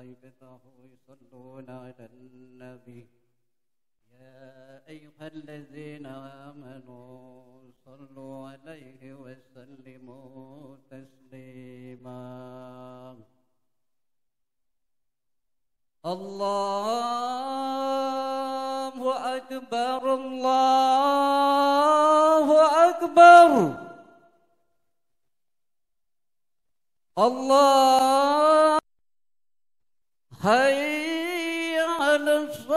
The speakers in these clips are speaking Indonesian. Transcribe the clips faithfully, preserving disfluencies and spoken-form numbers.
وملائكته يصلون على النبي يا أيها الذين آمنوا صلوا عليه وسلموا تسليما الله أكبر الله أكبر الله حي على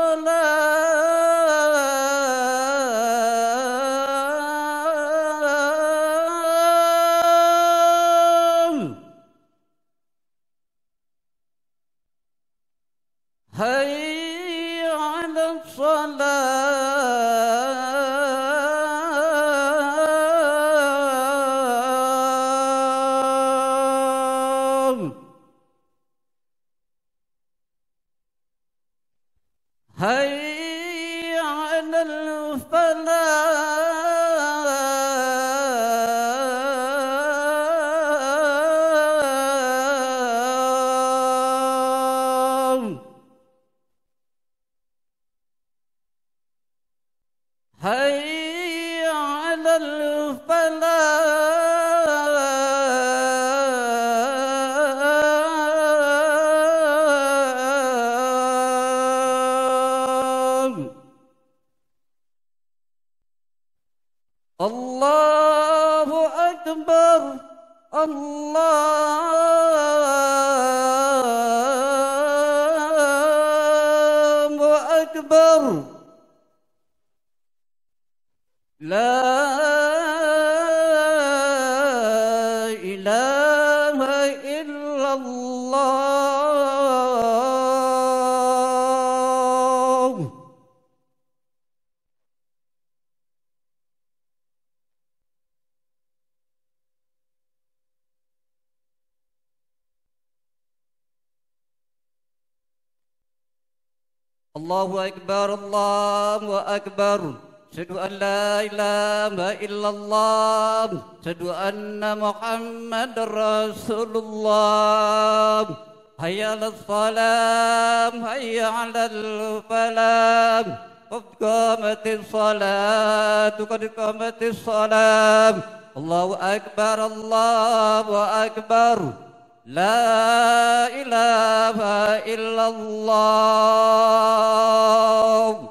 الصلاة حي على الصلاة حي على الفلاح حي على الفلاح الله أكبر الله أكبر لا إله إلا الله الله أكبر الله أكبر أشهد أن لا إله إلا الله أشهد أن محمد رسول الله حي على الصلاة حي على الفلاح قد قامت الصلاة قد قامت الصلاة الله أكبر الله أكبر لا إله إلا الله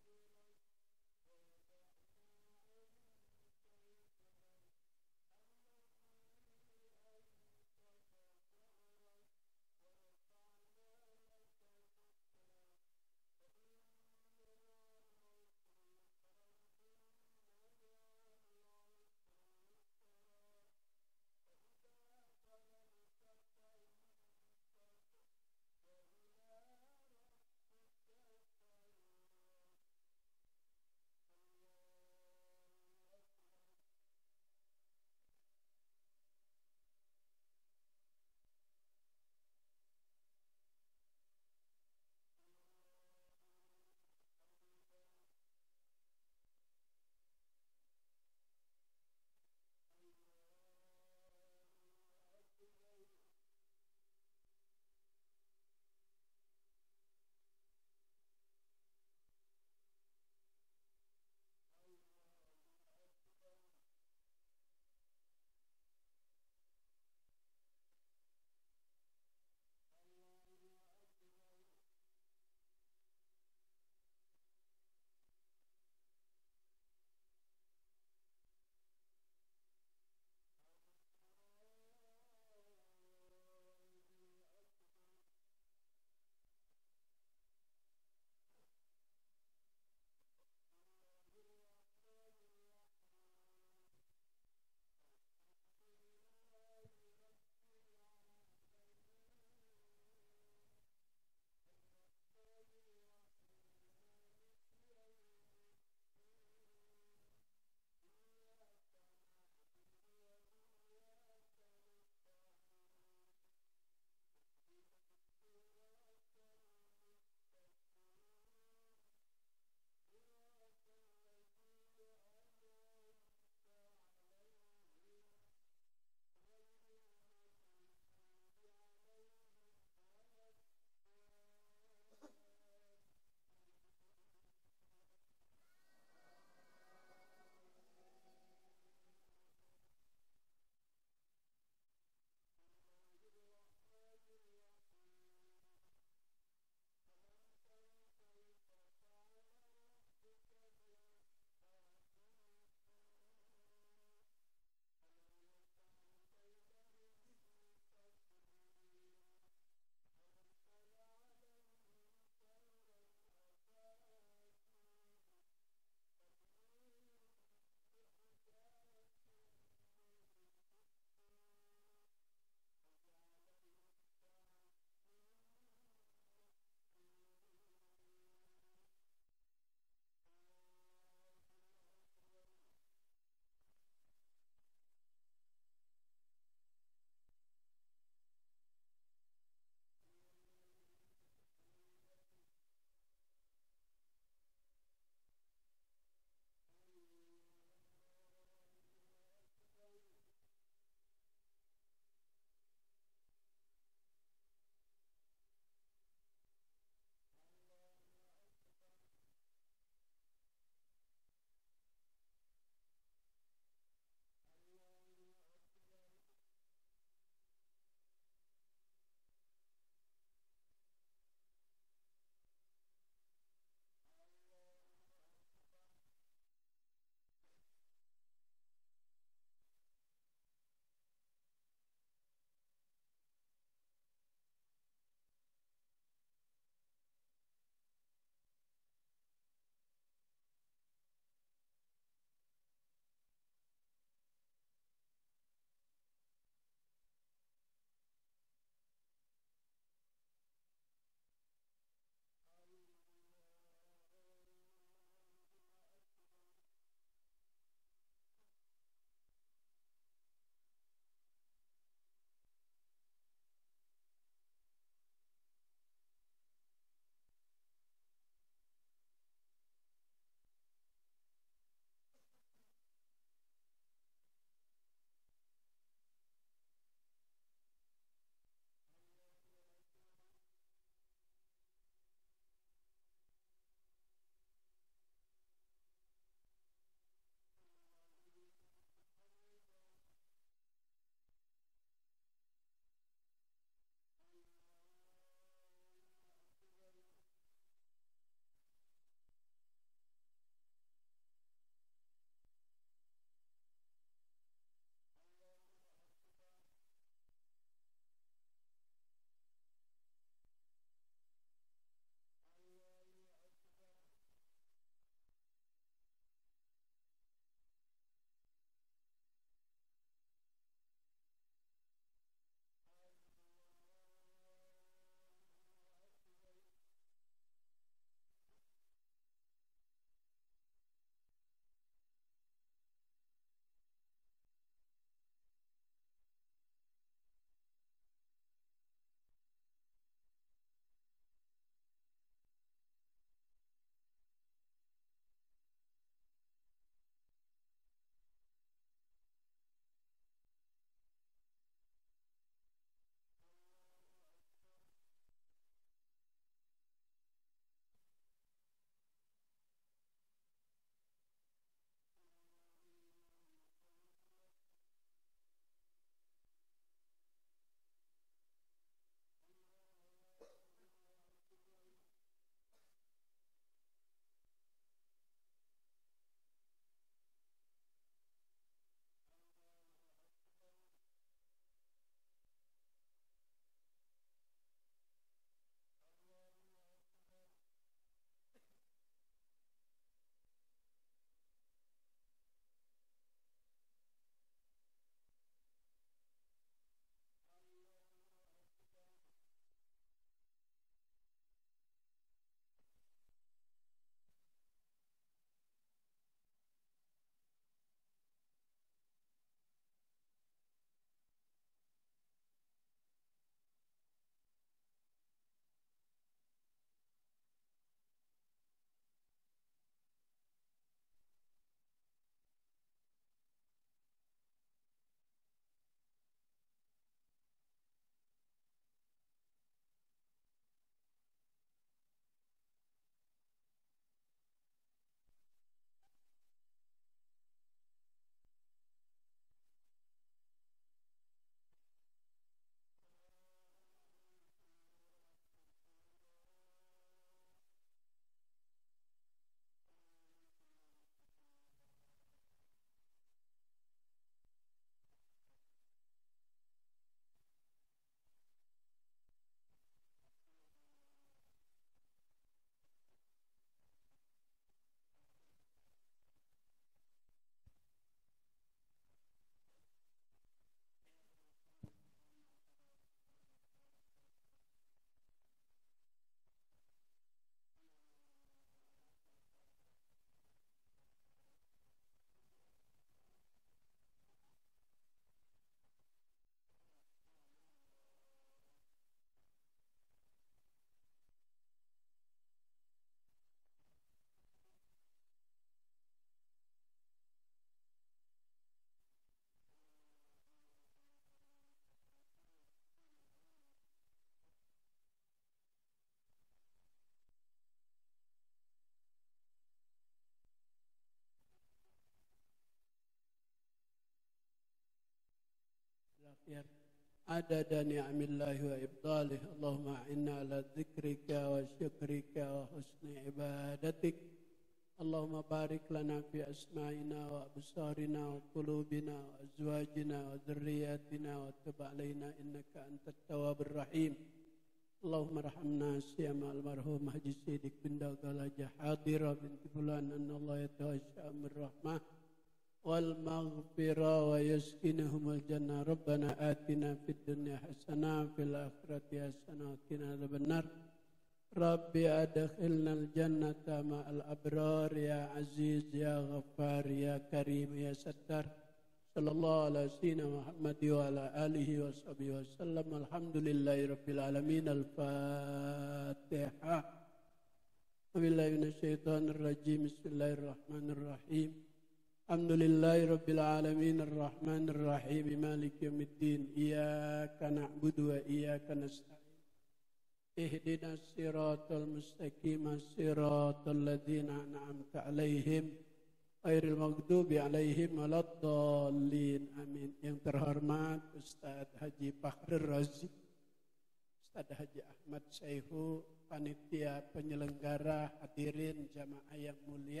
akhir. Adada ni'amillahi wa ibdalih. Allahumma inna ala dzikrika wa syukrika wa husni ibadatik. Allahumma barik lana fi asma'ina wa absarina wa qulubina wa azwajina wa dzurriyyatina wa tub alaina innaka antat tawwabur rahim. Allahumma rahamna siyama almarhum Haji Siddiq bin Dagalaja Hadira binti Fulan anna Allah yatawasya amir rahmah wal maghfirah wa yaskinahumul jannah. Rabbana atina fid dunya hasanah fil akhirati hasanah wa qina adzabannar. Rabbi adkhilnal jannata ma'al abrar ya aziz ya ghaffar ya karim ya sattar. Sallallahu ala sayyidina Muhammad wa ala alihi wa sahbihi wa sallam. Alhamdulillahi rabbil alamin. Al-Fatihah. Wabillahi minasyaitonir rajim. Bismillahirrahmanirrahim. Alhamdulillahi rabbil alamin arrahmanir rahim maliki yaumiddin. Iyyaka na'budu wa iyyaka nasta'in. Ihdinas siratal mustaqim siratal ladzina an'amta 'alaihim ghairil maghdubi 'alaihim waladdallin. Amin. Yang terhormat Ustaz Haji Fakhrul Razi, Ustaz Haji Ahmad Syaihu, panitia penyelenggara, hadirin jamaah yang mulia.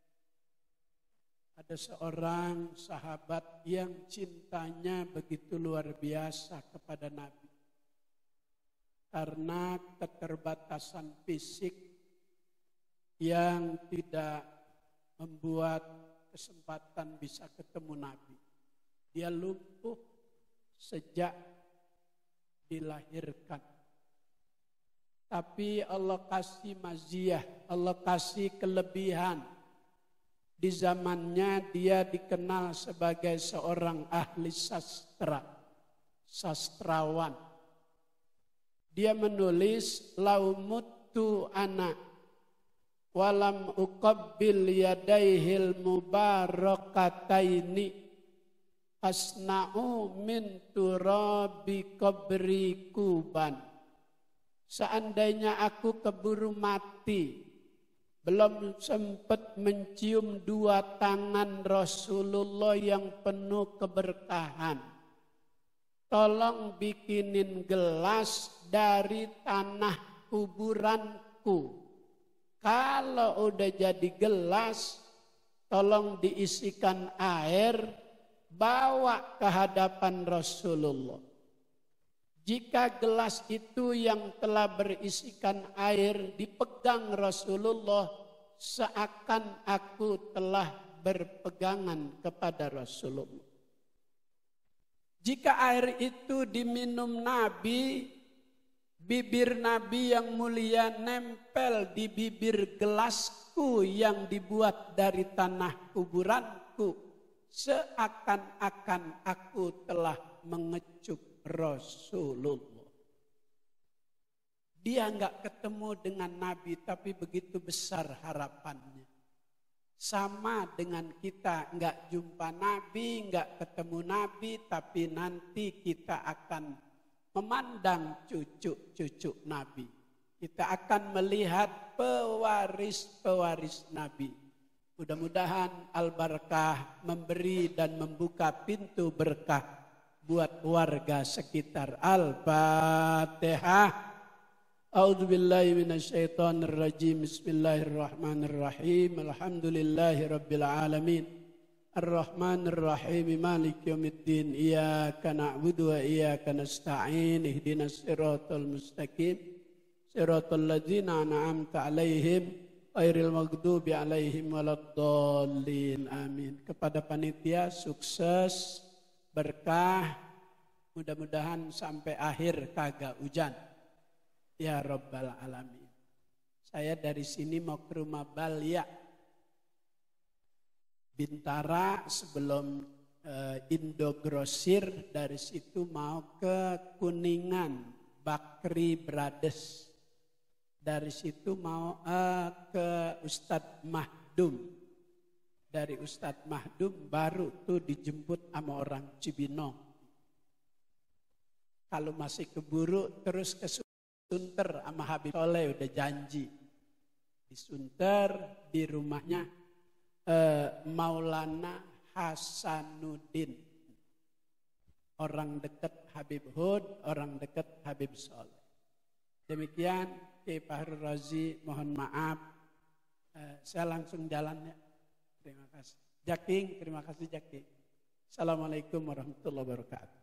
Ada seorang sahabat yang cintanya begitu luar biasa kepada Nabi. Karena keterbatasan fisik yang tidak membuat kesempatan bisa ketemu Nabi. Dia lumpuh sejak dilahirkan. Tapi Allah kasih maziyah, Allah kasih kelebihan. Di zamannya dia dikenal sebagai seorang ahli sastra, sastrawan. Dia menulis laumutu ana walam uqabbil yadaihil mubarakataini asna'u min turabi qabri kuban. Seandainya aku keburu mati, belum sempat mencium dua tangan Rasulullah yang penuh keberkahan, tolong bikinin gelas dari tanah kuburanku. Kalau udah jadi gelas, tolong diisikan air, bawa ke hadapan Rasulullah. Jika gelas itu yang telah berisikan air dipegang Rasulullah, seakan aku telah berpegangan kepada Rasulullah. Jika air itu diminum Nabi, bibir Nabi yang mulia nempel di bibir gelasku yang dibuat dari tanah kuburanku, seakan-akan aku telah mengecup Rasulullah. Dia enggak ketemu dengan Nabi, tapi begitu besar harapannya. Sama dengan kita enggak jumpa Nabi, enggak ketemu Nabi, tapi nanti kita akan memandang cucu-cucu Nabi. Kita akan melihat pewaris-pewaris Nabi. Mudah-mudahan Al-Barakah memberi dan membuka pintu berkah buat warga sekitar. Al-Fatihah. A'udzubillahi minasyaitonirrajim. Bismillahirrahmanirrahim. Alhamdulillahi rabbil alamin. Ar-Rahmanir-Rahim. Maliki yaumiddin. Iyyaka na'budu wa iyyaka nasta'in. Ihdinas siratal mustaqim. Siratal ladzina an'amta 'alaihim ghairil maghdubi 'alaihim waladdallin. Amin. Kepada panitia sukses, berkah, mudah-mudahan sampai akhir kagak hujan. Ya Rabbal Alamin. Saya dari sini mau ke rumah Balya Bintara sebelum uh, Indogrosir. Dari situ mau ke Kuningan Bakri Brothers. Dari situ mau uh, ke Ustadz Mahdum. Dari Ustadz Mahdum baru tuh dijemput sama orang Cibinong. Kalau masih keburu terus ke Sunter sama Habib Soleh udah janji. Di Sunter di rumahnya eh, Maulana Hasanuddin. Orang dekat Habib Hud, orang dekat Habib Soleh. Demikian Kiai Fahru Razi, mohon maaf. Eh, saya langsung jalan ya. Terima kasih. Jaking, terima kasih Jaking. Assalamualaikum warahmatullahi wabarakatuh.